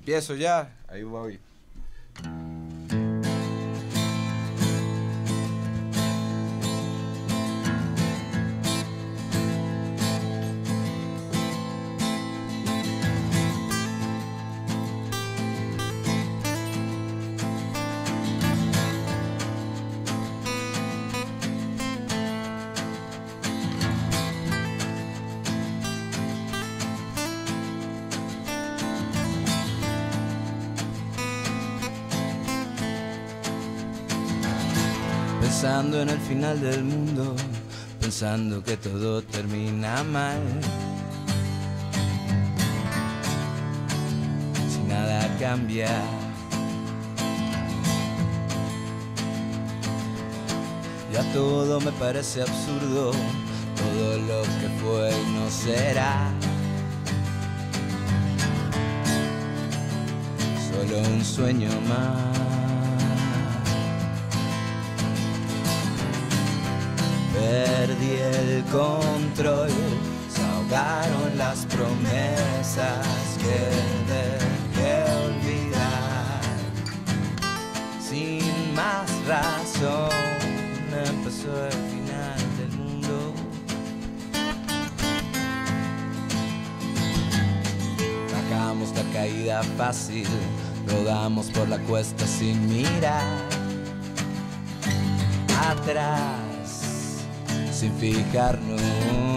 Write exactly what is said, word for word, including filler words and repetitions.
Empiezo ya, ahí voy. Pensando en el final del mundo, pensando que todo termina mal. Si nada cambia, ya todo me parece absurdo, todo lo que fue y no será. Solo un sueño más. Perdí el control, se ahogaron las promesas que dejé olvidar. Sin más razón, empezó el final del mundo. Bajamos la caída fácil, rodamos por la cuesta sin mirar atrás, sin fijarnos.